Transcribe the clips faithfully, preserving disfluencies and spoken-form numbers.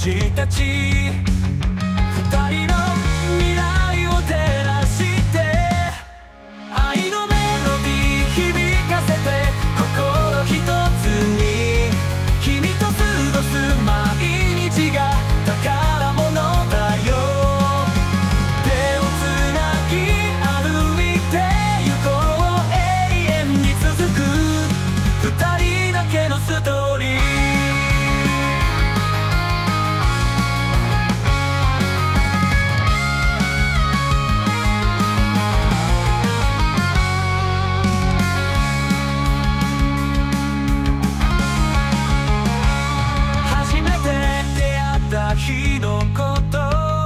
星たち二人の未来を照らして愛のメロディー響かせて心ひとつに君と過ごす毎日が宝物だよ手をつなぎ歩いて行こう永遠に続く二人だけのストーリー日のこと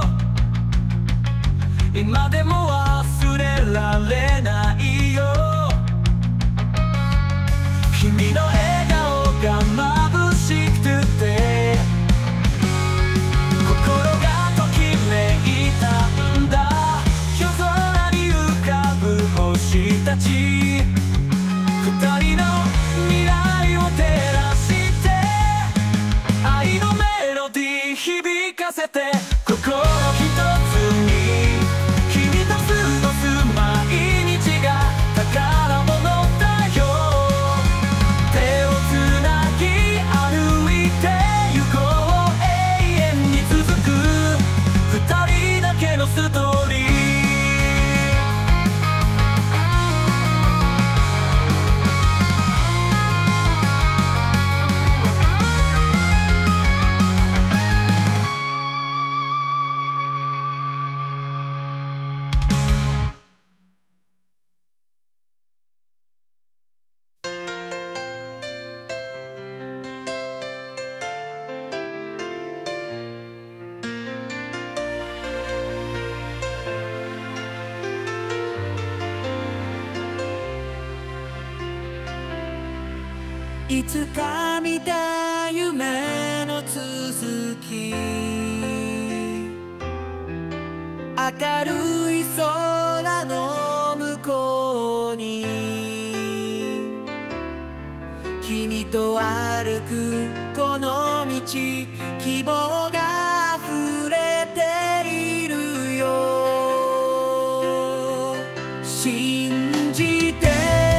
今でも忘れられないよ君の笑顔が眩しくて心がときめいたんだ夜空に浮かぶ星たち二人の未来を照らして愛のメロディー響かせて心ひとつに君と過ごす毎日が宝物だよ手をつなぎ歩いて行こう永遠に続く二人だけのストーリーいつか見た夢の続き明るい空の向こうに君と歩くこの道希望が溢れているよ信じて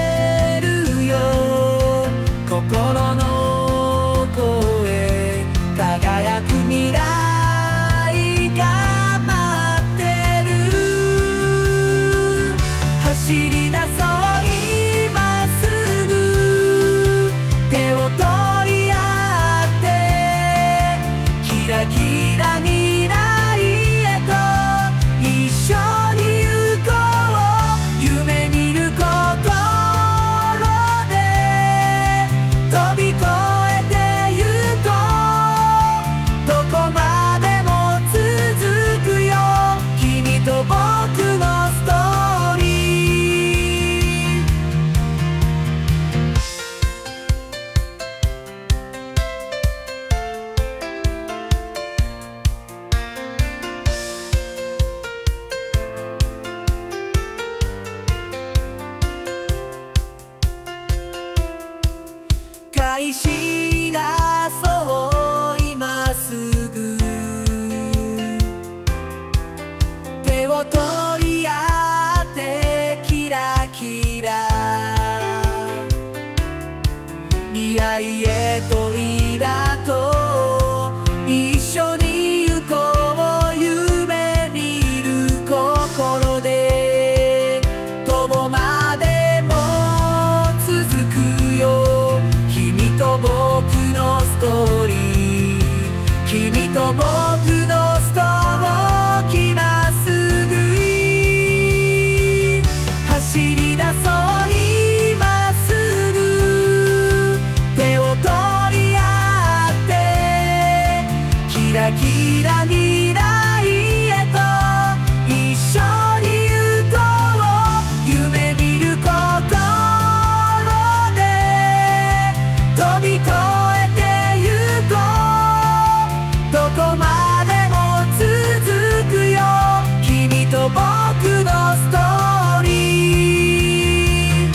心の声輝く未来が待ってる走り出そう今すぐ手を取り合ってキラキラ未来へと一緒に行こう夢見ること飛び越えてゆこうどこまでも続くよ君と僕のストーリー開始だそう今すぐ手を取り合ってキラキラ未来へといだと一緒に行こう夢見る心で友までも続くよ君と僕のストーリー君と僕のストーリー今すぐに走り出そう今すぐ手を取り合ってキラキラ未来へと一緒に行こう夢見る心で飛び越えてゆこうどこまでも続くよ君と僕のストーリー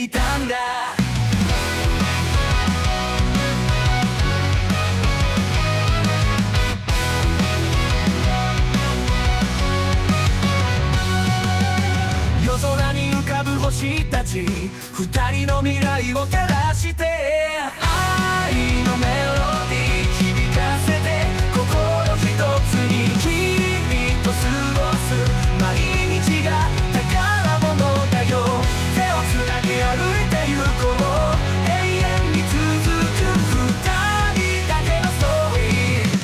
いたんだ。夜空に浮かぶ星たち、二人の未来を照らして、愛のメロディー響かせて、心一つに君と過ごす毎日が宝物だよ。手をつなぎ歩いてゆこう、永遠に続く二人だけのストーリー。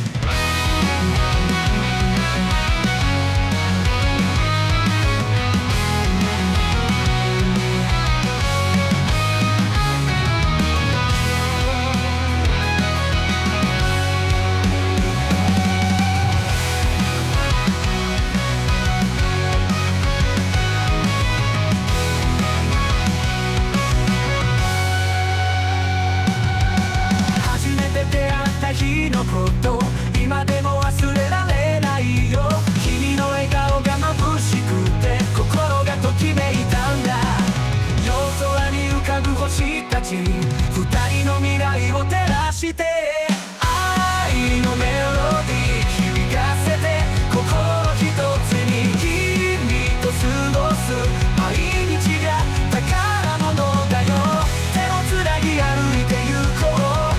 日のこと今でも忘れられないよ。君の笑顔が眩しくて心がときめいたんだ。夜空に浮かぶ星たち、二人の未来を照らして、愛のメロディー響かせて、心一つに君と過ごす毎日が宝物だよ。手をつなぎ歩いてゆこう、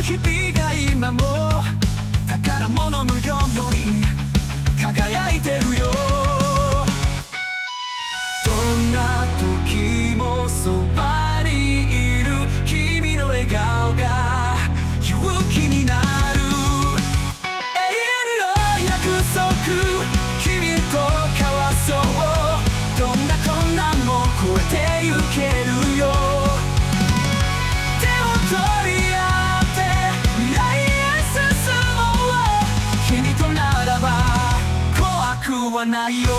日々が今も宝物のように輝いてるよ。どんな時もそばにいる君の笑顔が勇気になる。永遠の約束、君と交わそう。どんな困難も越えてゆけるよ。手を取り合って未来へ進もう。君とならば怖くはないよ。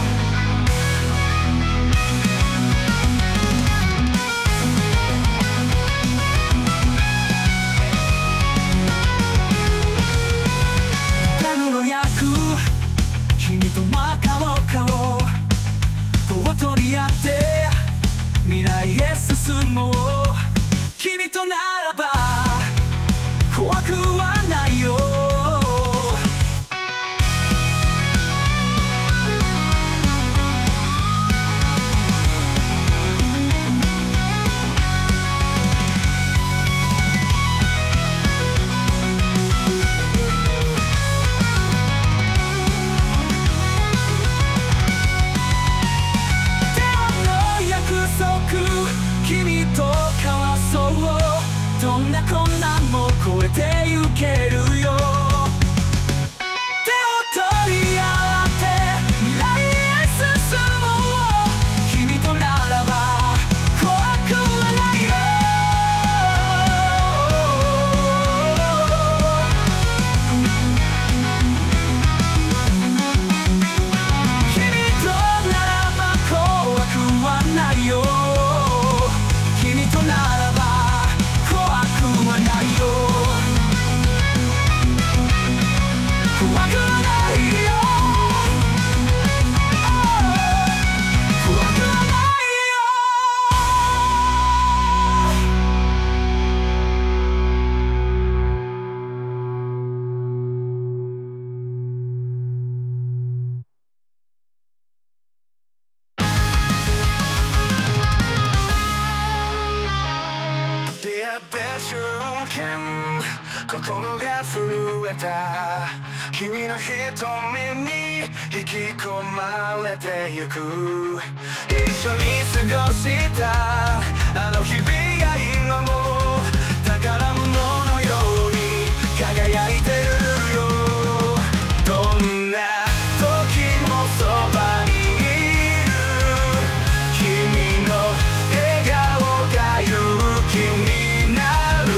君とまかろうかを手を取り合って未来へ進もう。君とならば怖くはないよ。君と交わそう。どんな困難も越えてゆけるよ。手を取り合って未来へ進もう。君とならば怖くはないよ。君とならば怖くはないよ。君とならば怖くはないよ。怖くはないよ。怖くはないよ。出会った瞬間心が震えた。君の瞳に引き込まれてゆく。一緒に過ごしたあの日々が今も宝物のように輝いてるよ。どんな時もそばにいる君の笑顔が勇気になる。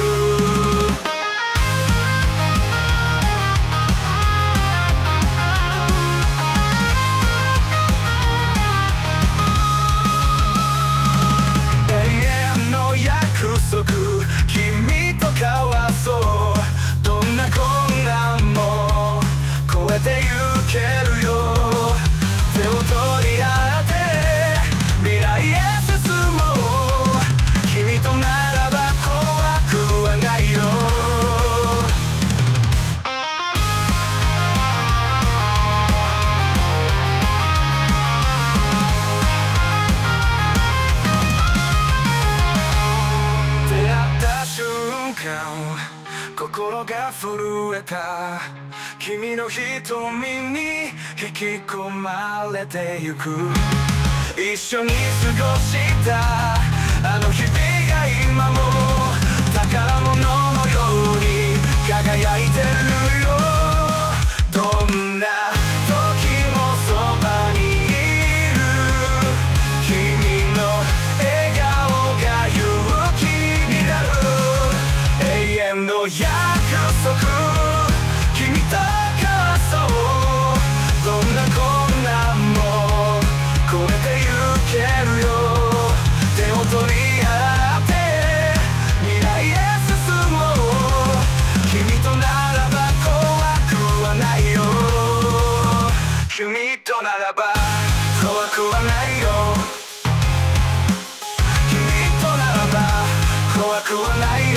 永遠の約束、君と交わそう。どんな困難も越えてゆけるよ。手を取り合って未来へ進もう。君とならば怖くはないよ。出会った瞬間心が震えた。君の瞳に引き込まれてゆく。一緒に過ごしたあの日々が今も宝物のように輝いてるよ。どんな時もそばにいる君の笑顔が勇気になる。永遠の約束、君と交わそう。どんな困難も越えてゆけるよ。手を取り合って未来へ進もう。君とならば怖くはないよ。君とならば怖くはないよ。君とならば怖くはないよ。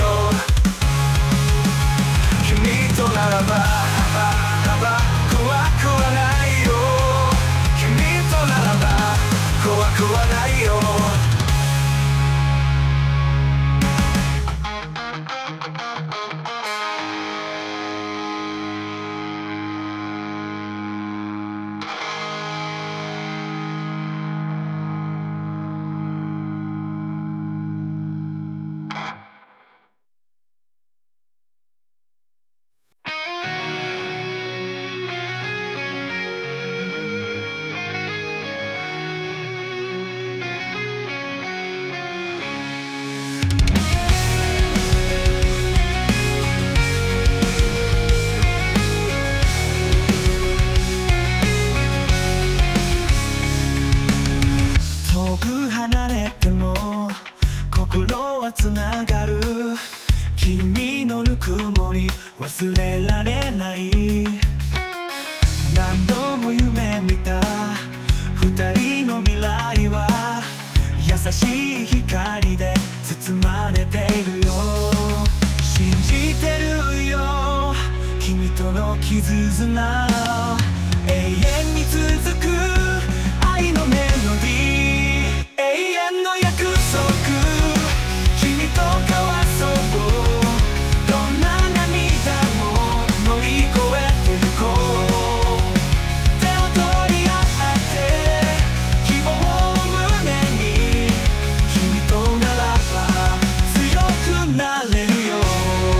君とならば怖くはないよ。君とならば怖くはないよ。 はつながる。君のぬくもり忘れられない。何度も夢見た二人の未来は優しい光で包まれているよ。信じてるよ君との絆、永遠に続く愛のメロディー、永遠の約束、君と交わそう。どんな涙も乗り越えてゆこう。手を取り合って希望を胸に、君とならば強くなれるよ。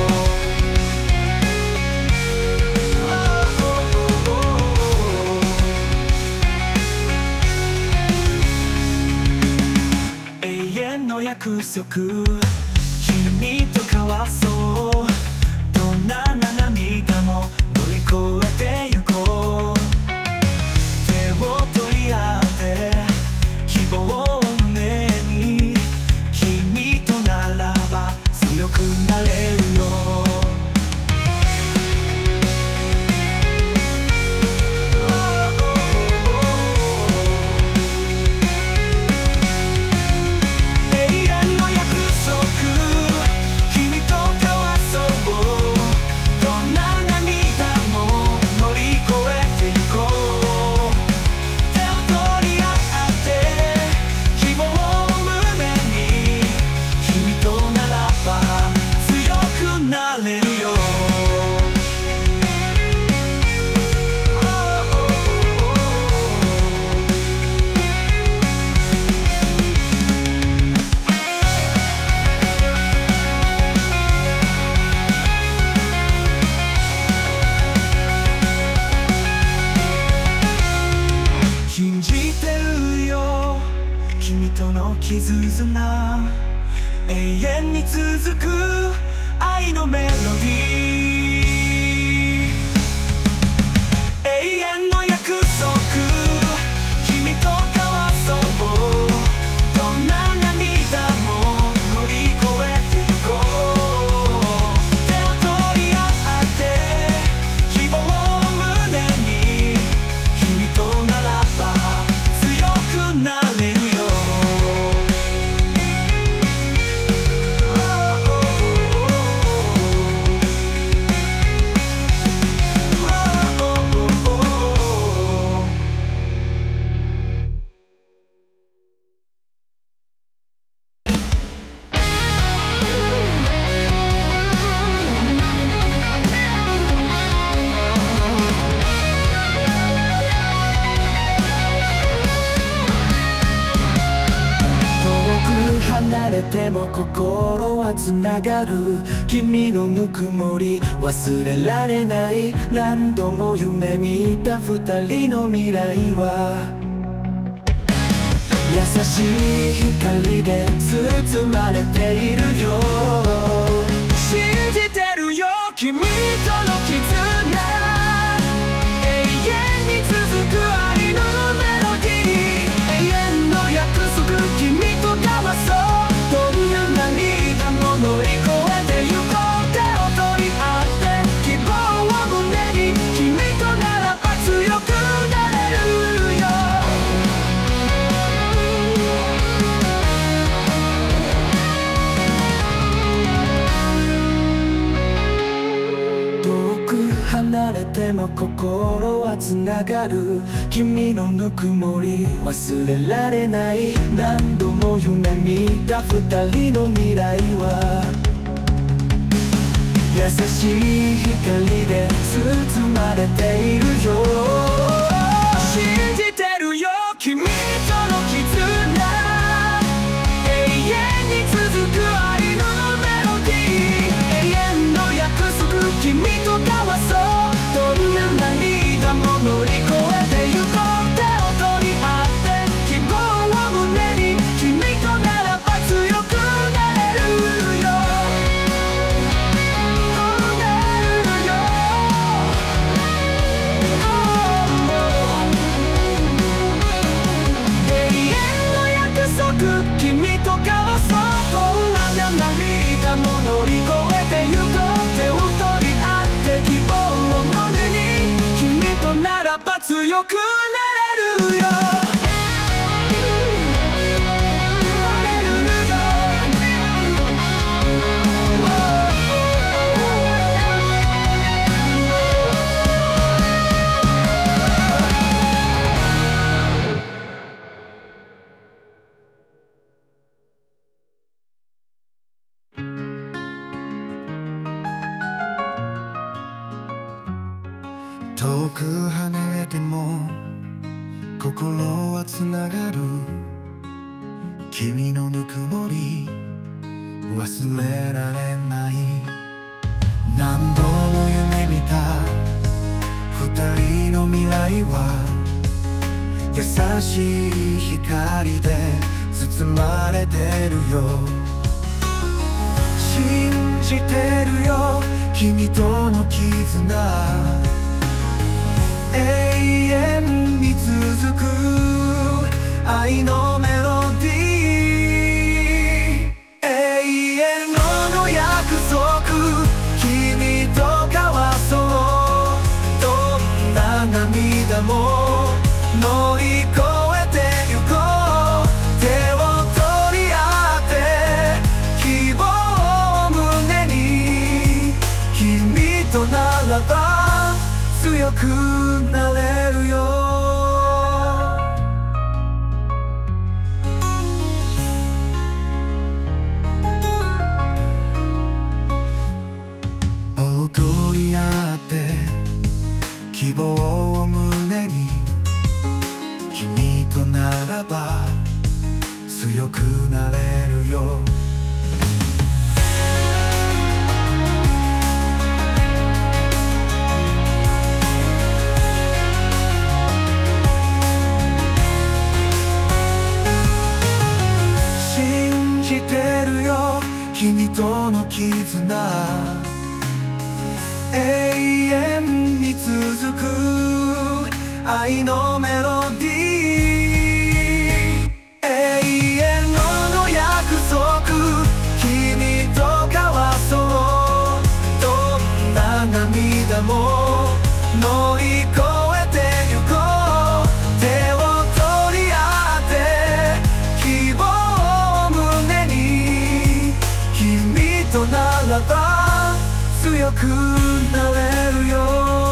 永遠の約束、君と交わそう。どんな涙も乗り越えてゆこう。手を取り合って希望を胸に、君とならば強くなれるよ。信じてるよ君との絆、永遠に続く愛のメロディー、永遠の約束、君と交わそう。どんな涙も乗り越えてゆこう。手を取り合って希望を胸に、君とならば強くなれるよ。離れても心はつながる。君のぬくもり忘れられない。何度も夢見た二人の未来は優しい光で包まれているよ。信じてるよ君との絆、永遠に続く愛のメロディー、永遠の約束、君と交わそう。どんな涙も乗り越えてゆこう。手を取り合って希望を胸に、君とならば強くなれるよ。遠く離れても心はつながる。君のぬくもり忘れられない。何度も夢見た二人の未来は優しい光で包まれているよ。信じてるよ君との絆、永遠に続く愛のメロディー、永遠の約束、君と交わそう。どんな涙も乗り越えてゆこう。手を取り合って希望を胸に、君とならば強くなれるよ。なれるよ。 強くなれるよ。遠く離れても心はつながる。君のぬくもり忘れられない。何度も夢見た二人の未来は優しい光で包まれてるよ。信じてるよ君との絆、永遠に続く愛のメロディー。永遠の約束君と交わそう。どんな涙も乗り越えてゆこう。手を取り合って希望を胸に、君とならば強くなれるよ。踊り合って希望を胸に、君とならば強くなれるよ。君との絆、永遠に続く愛のメロディー。永遠の約束君と交わそう。どんな涙も乗り越えてゆこう。手を取り合って希望を胸に、君とならば強くなれるよ。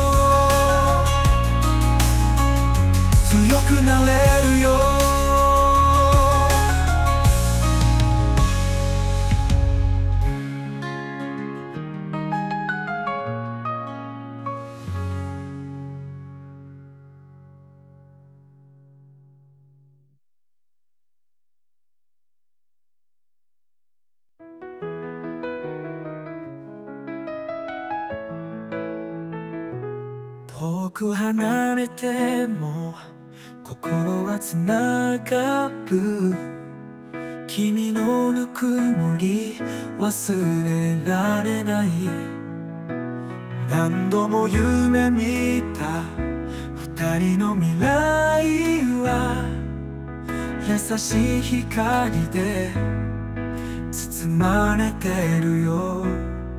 強くなれるよ。遠く離れても心はつながる。君のぬくもり忘れられない。何度も夢見た二人の未来は優しい光で包まれてるよ。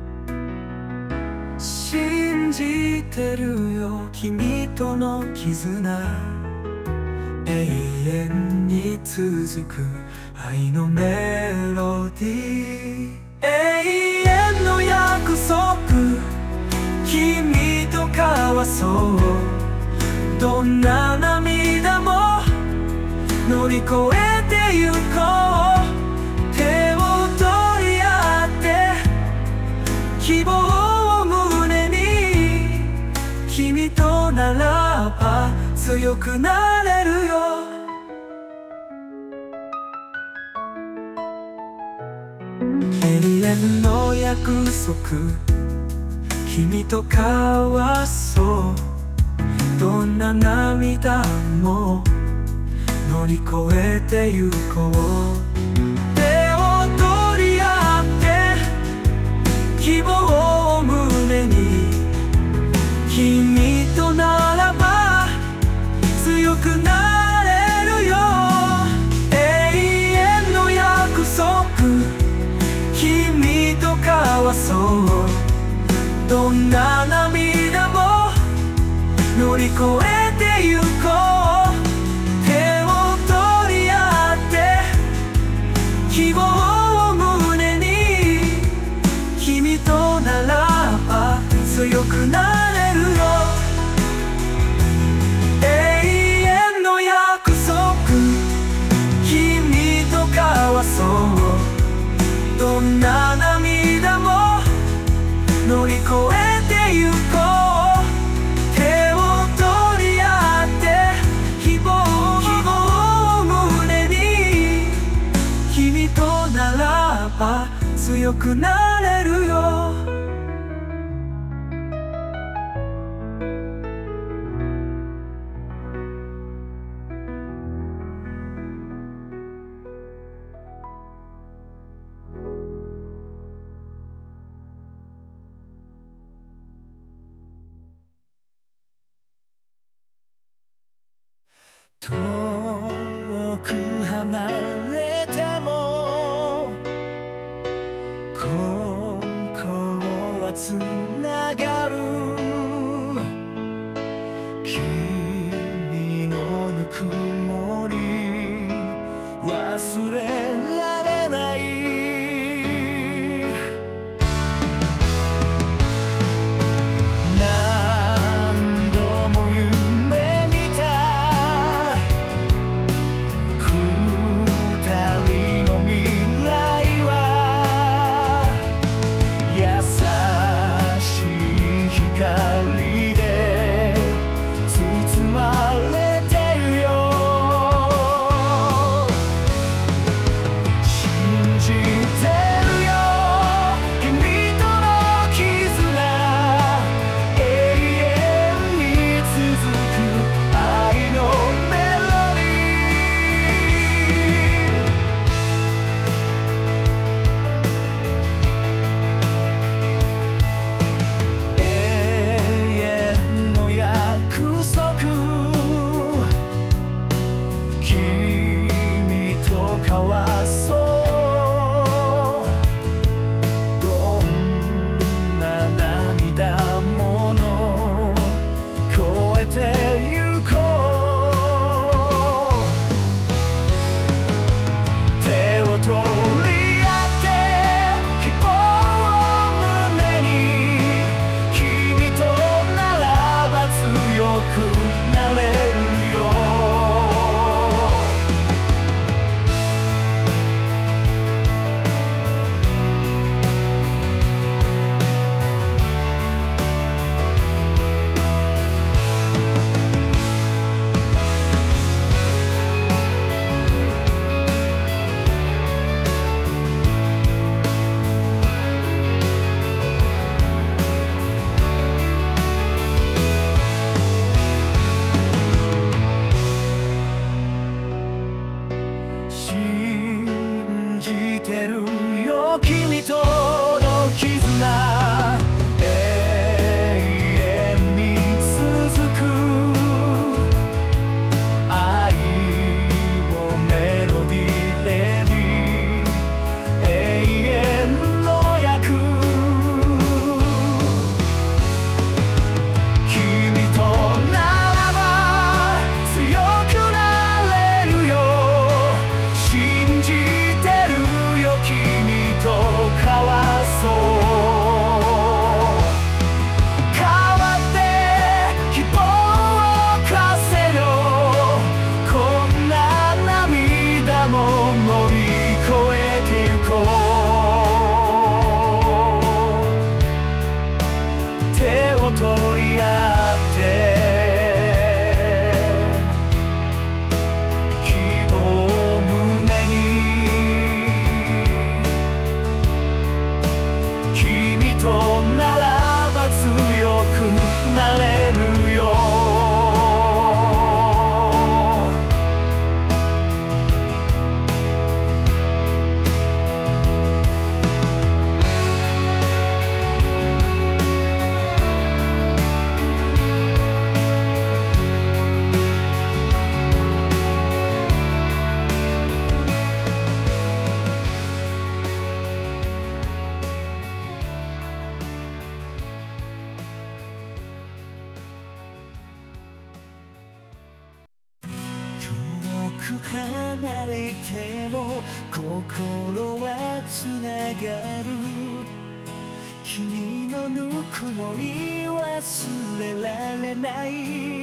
信じてるよ君との絆、永遠に続く愛のメロディー。永遠の約束君と交わそう。どんな涙も乗り越えてゆこう。手を取り合って希望を胸に、君とならば強くなれるよ。永遠の約束君と交わそう。どんな涙も乗り越えてゆこう。手を取り合って希望を胸に、君とならば強くなれるよ。永遠の約束君と交わそう。どんな涙も乗り越えてゆこ君とならば強くなれるよ。遠く離れても心はつながる。君のぬくもり忘れられない。何度も夢見た君との絆永遠に続く。愛をメロディーでに永遠の約。君とならば強くなれるよ。信じてるよ君と交わそう。変わって希望を貸せよ。こんな涙も乗り越えてゆこう。手を取り合って希望を胸に。君とならば強くなれるよ。遠く離れても心はつながる。君のぬくもり忘れられない。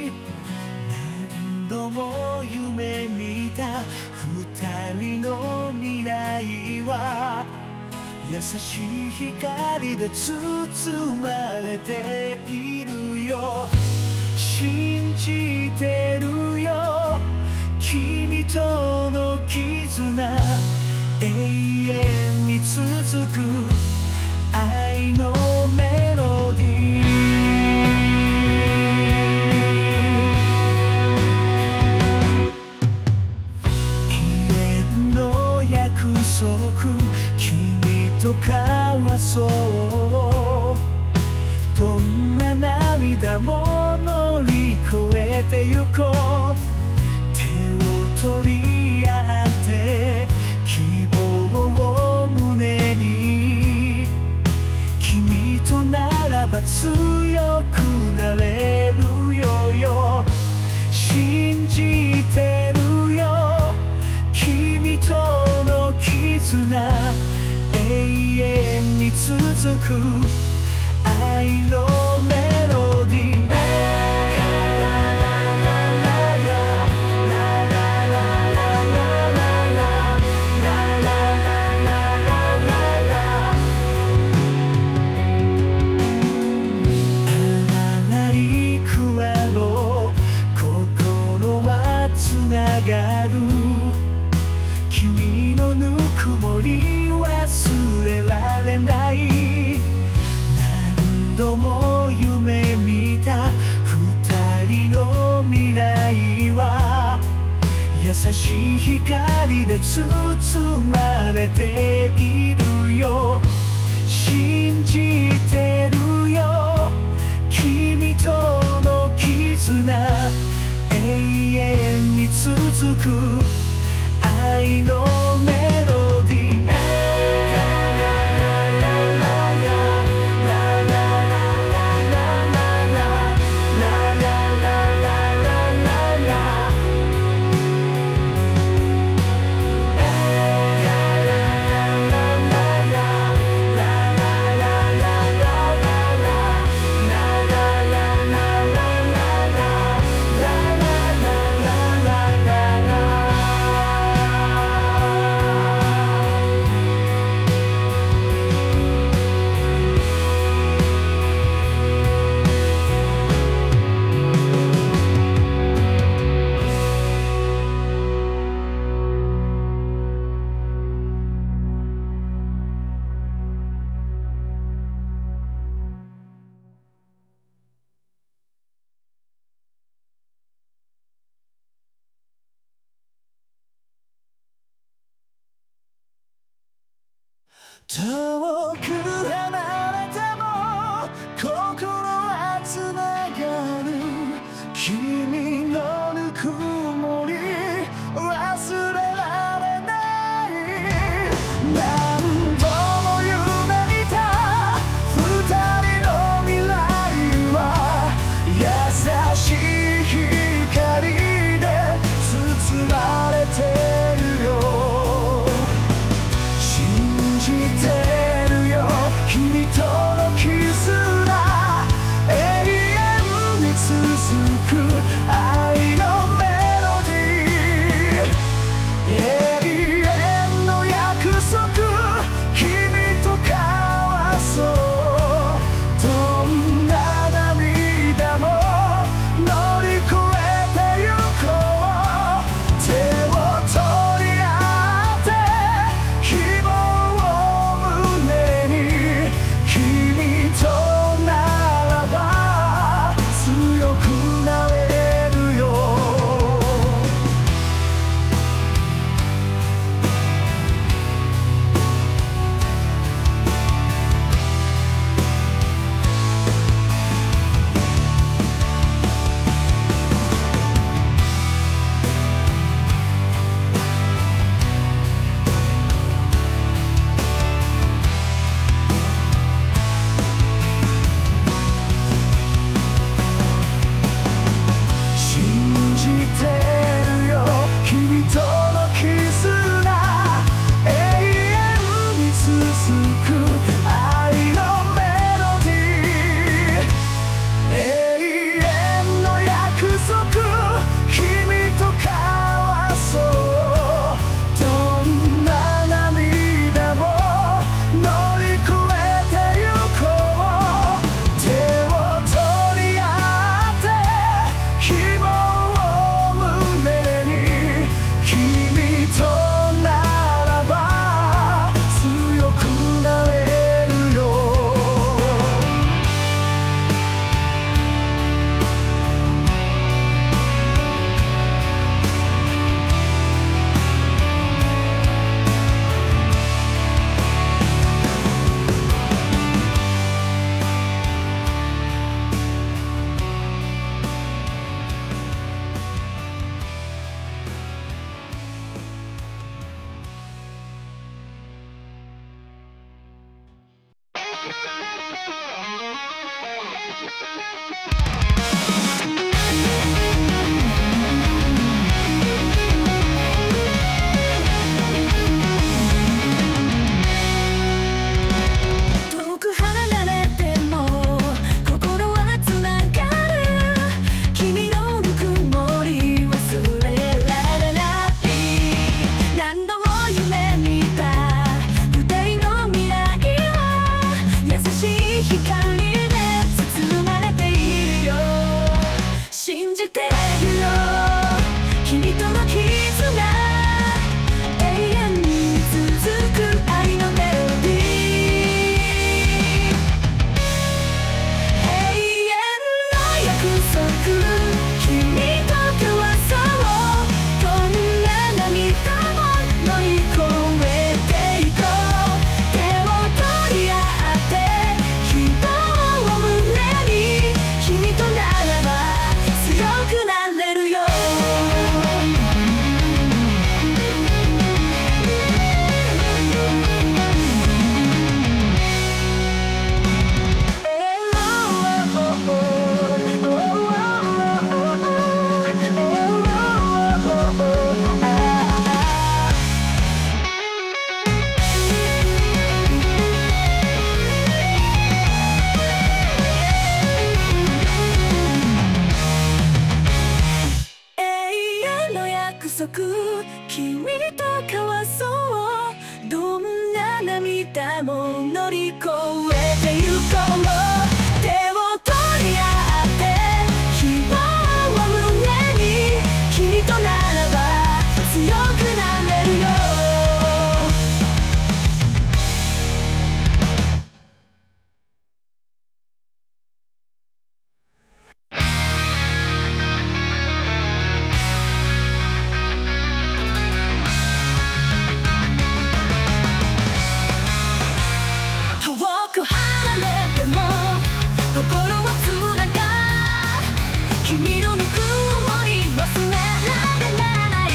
何度も夢見た二人の未来は優しい光で包まれているよ。信じてるよ君との絆永永遠に続く愛のメロディー。永遠の約束、君と交わそう。どんな涙も乗り越えてゆこう。手を取り合って希望を胸に、君とならば強くなれるよ。信じてるよ、君との絆。永遠に続く愛のメロディー。君のぬくもり忘れられない。何度も夢見た二人の未来は優しい光で包まれているよ。信じてるよ、君との絆。永遠に続く愛のメロディー。 遠く離れても心はつながる。君のぬくもり忘れられない。何度も夢見た二人の未来は優しい光で包まれているよ。信じてるよ、君との絆、永遠に続く愛のメロディー。永遠の約束、君と交わそう。どんな涙も乗り越えていこう。手を取り合って希望を胸に、君とならば強くなれるよ。君と交わそう。どんな涙も乗り越えてゆこう。手を取り合って希望を胸に、君とならば強くなれるよ。遠く離れても心はつながる。君のぬくもり忘れられない。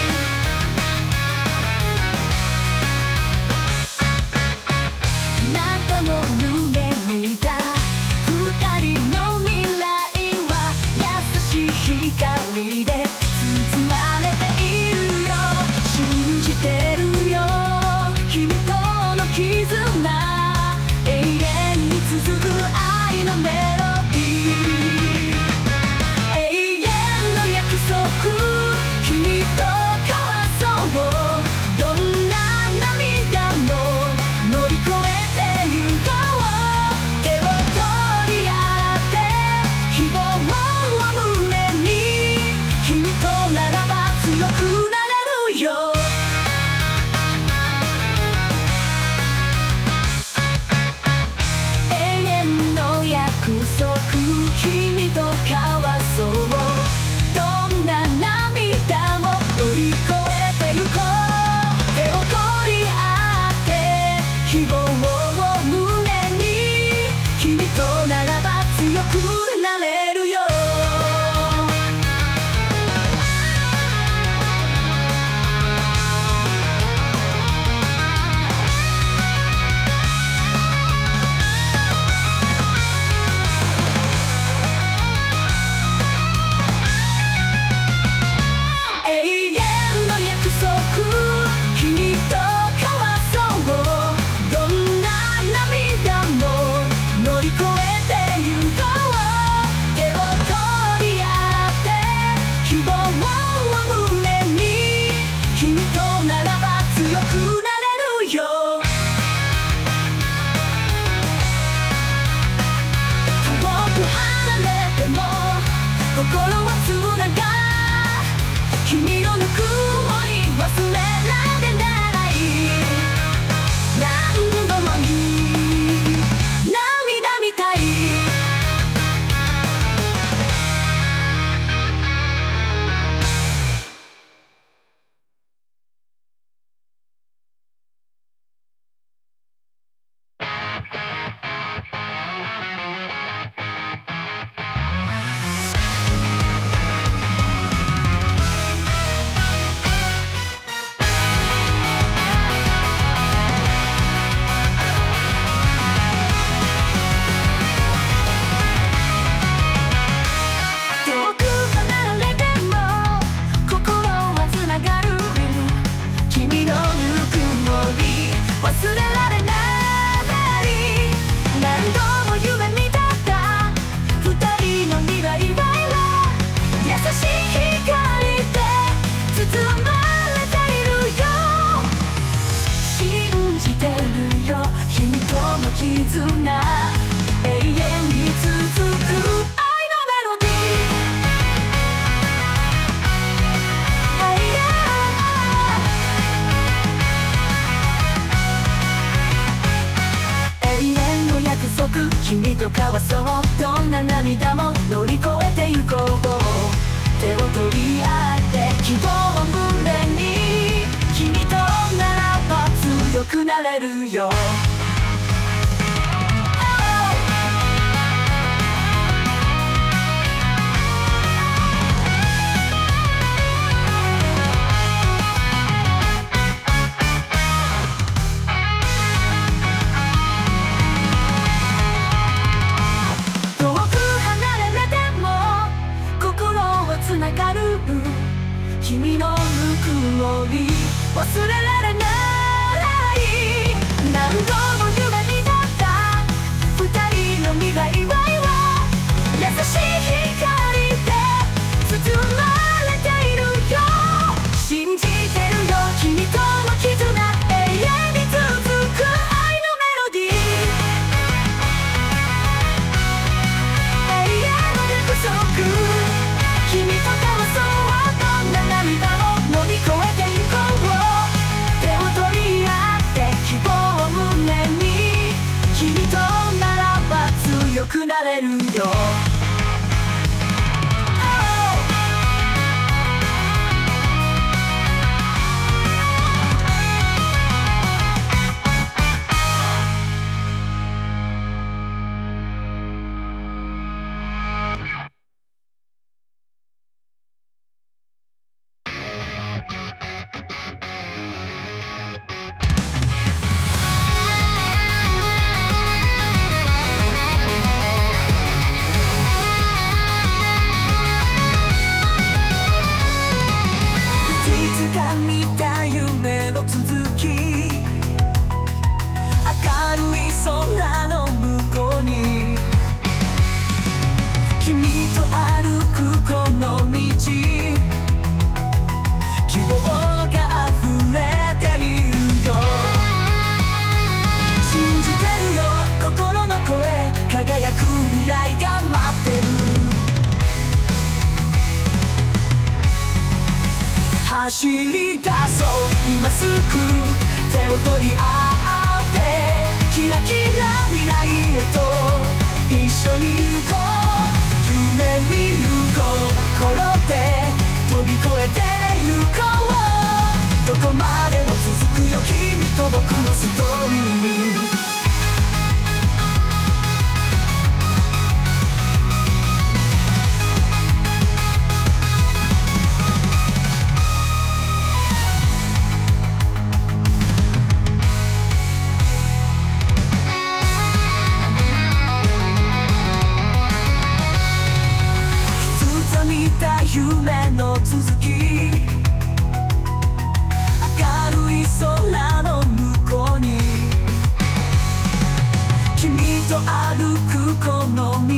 何度も夢見た二人の未来は優しい光で包まれているよ。信じてるよ、君との絆、永遠に続く愛のメロディー。永遠の約束、君と交わそう。どんな涙も乗り越えてゆこう。手を取り合って希望を胸に、君とならば強くなれるよ。君と交わそう。どんな涙も乗り越えてゆこう。手を取り合って希望を胸に、君とならば強くなれるよ。君と交わそう。どん絆、永遠に続く愛のメロディー。永遠の約束、君と交わそう。どんな涙も乗り越えてゆこう。手を取り合って希望を胸に、君とならば強くなれるよ。君のぬくもり忘れられない。何度も夢になった二人の未来は優しい光で包まれているよ。信じてるよ、君との絆、永遠に続く愛のメロディー。永遠の約束、君と交わそう。涙を乗り越えてゆこう。手を取り合って希望を胸に、君とならば強くなれるよ。見た夢の続き、明るい空の向こうに、君と歩くこの道、希望が溢れているよ。信じてるよ、心の声、輝く未来が待ってる。走り出そう今すぐ、手を取り合ってキラキラ未来へと一緒に行こう。夢見る心で飛び越えて行こう。どこまでも続くよ、君と僕のストーリー。夢の続き、明るい空の向こうに、君と歩くこの道、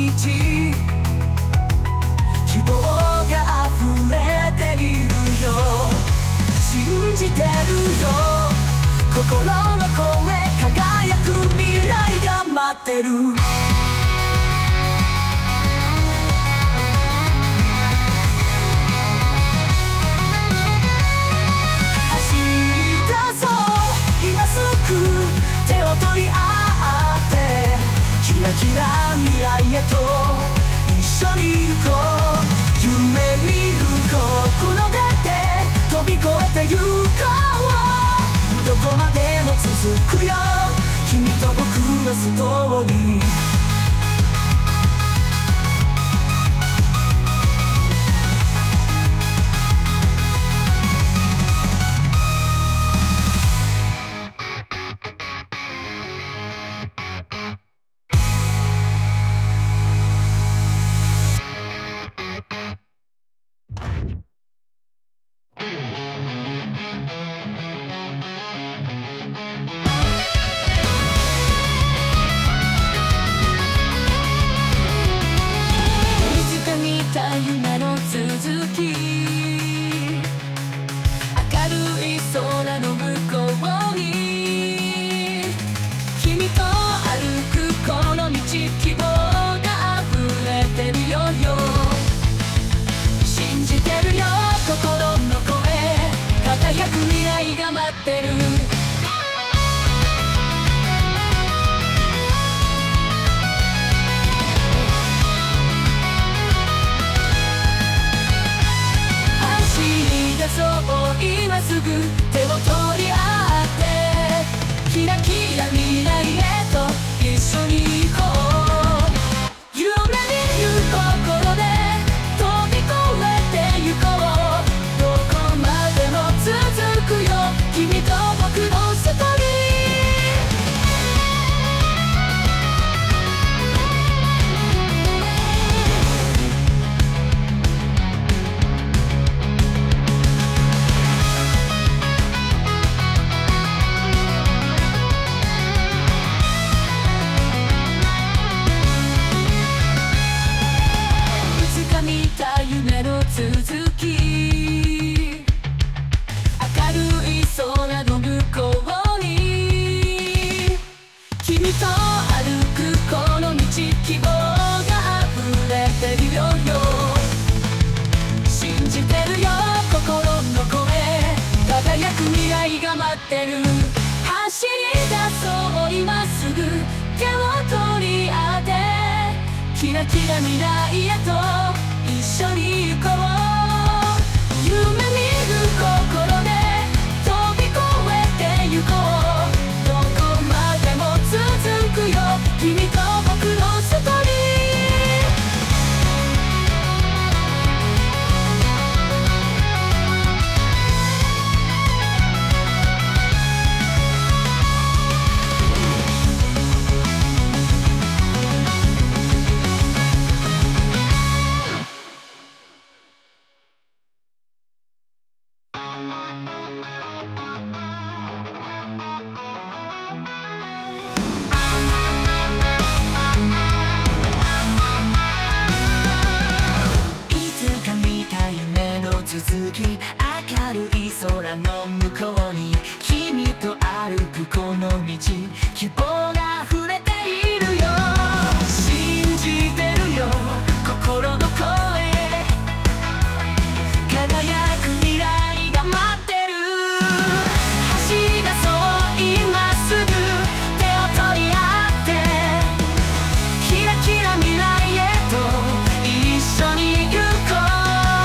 希望が溢れているよ。信じてるよ、心の声、輝く未来が待ってる。手を取り合ってキラキラ未来へと一緒に行こう。夢見る心で飛び越えて行こう。どこまでも続くよ、君と僕のストーリー。 ラキラ未来へと一緒に行こう。夢見る心で飛び越えて行こう。どこまでも続くよ君と僕のストーリー。続き明るい空の向こうに君と歩くこの道、希望が溢れているよ。信じてるよ心の声、輝く未来が待ってる。走り出そう今すぐ手を取り合って、キラキラ未来へと一緒に行こう。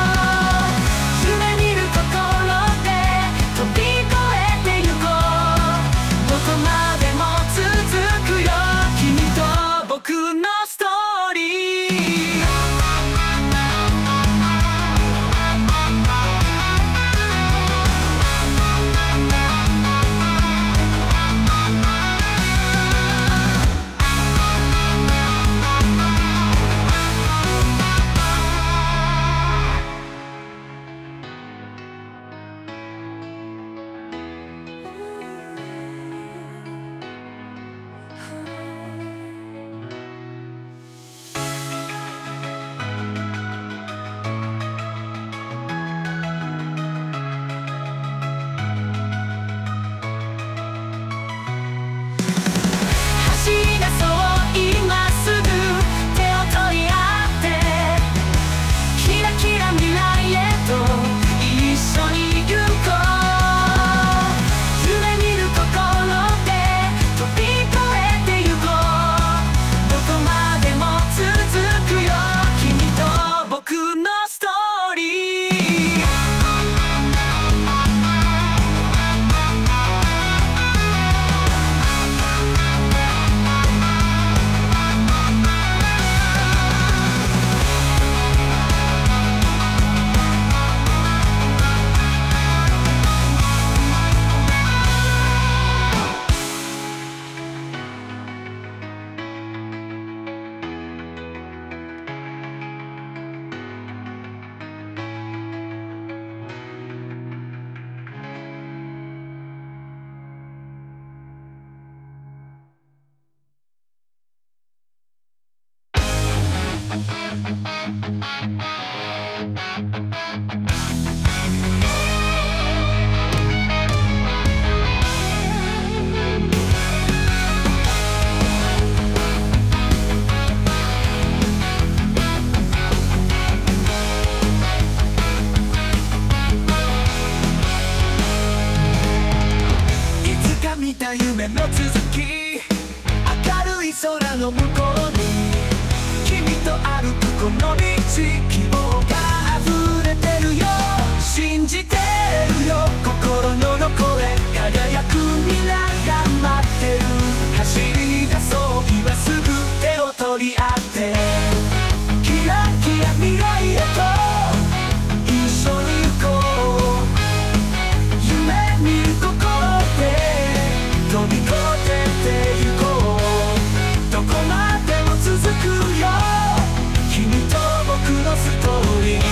夢の続き明るい空の向こうに君と歩くこの道、希望が溢れてるよ。信じてるよ心の声、輝く未来が待ってる。走り出そう今すぐ手を取り合って、キラキラ未来へと一緒に行こう。夢見る心で飛び越えて行こう。どこまでも続くよ君と僕のストーリー。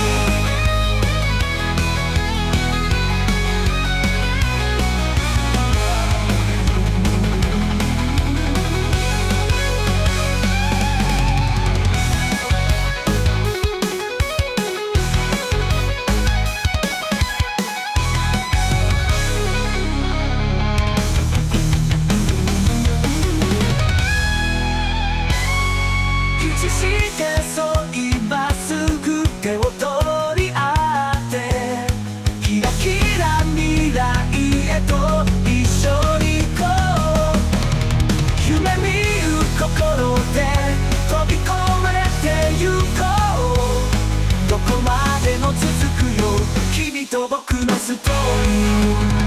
君と僕のストーリー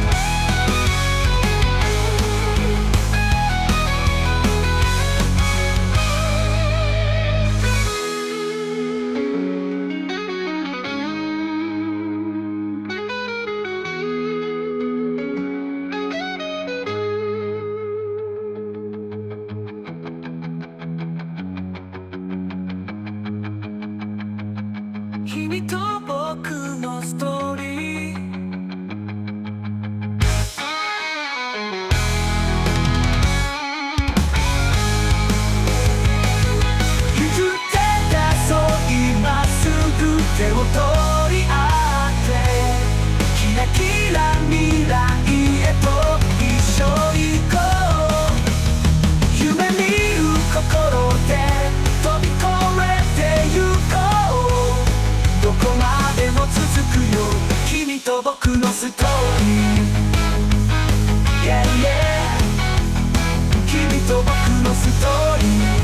君と僕のストーリー譲ってたそう今すぐ手を取り合ってキラキラ未来へと一緒行こう夢見る心で飛び越えてゆこうどこまでも続くよ君と僕のストーリー Yeah, yeah 君と僕のストーリー